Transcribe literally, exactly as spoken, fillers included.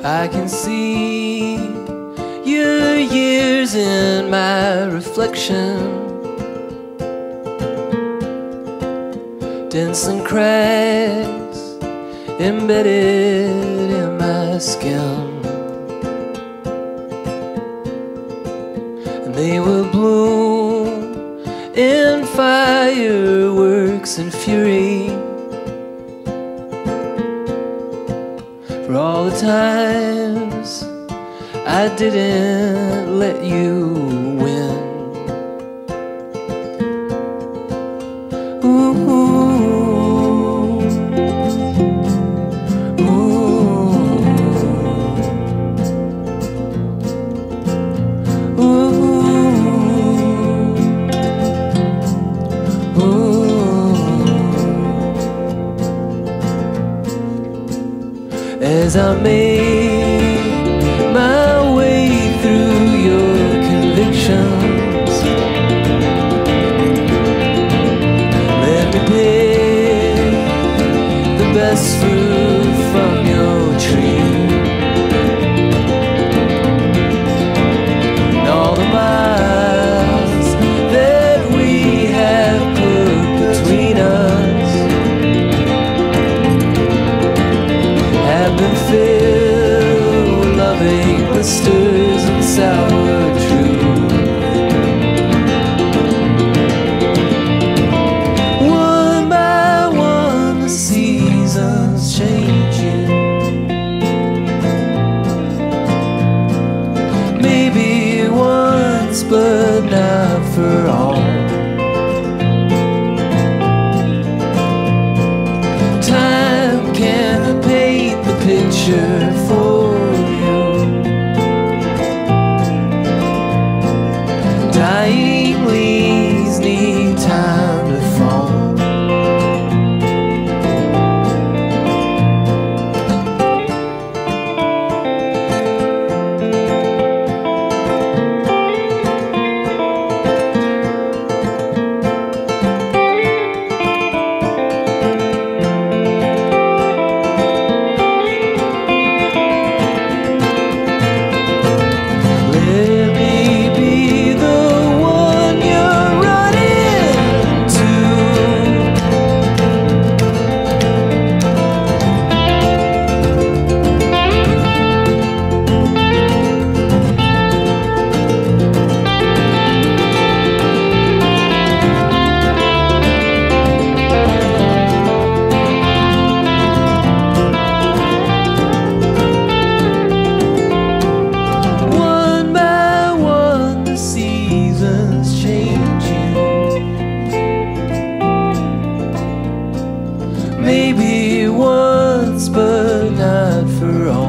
I can see your years in my reflection, dents and cracks embedded in my skin. And they will bloom in fireworks and fury for all the times I didn't let you win. Ooh, ooh, ooh, ooh. As I made my way through your convictions, let me pick the best fruit from your tree. And all the miles that we have put between us have been filled with loving blisters and sour truth. One by one the seasons changing, maybe once but not for all. Time can't paint the picture for you. Dying leaves need time to fall. Let me be the one you're running to. One by one the seasons changing, maybe once but not for all.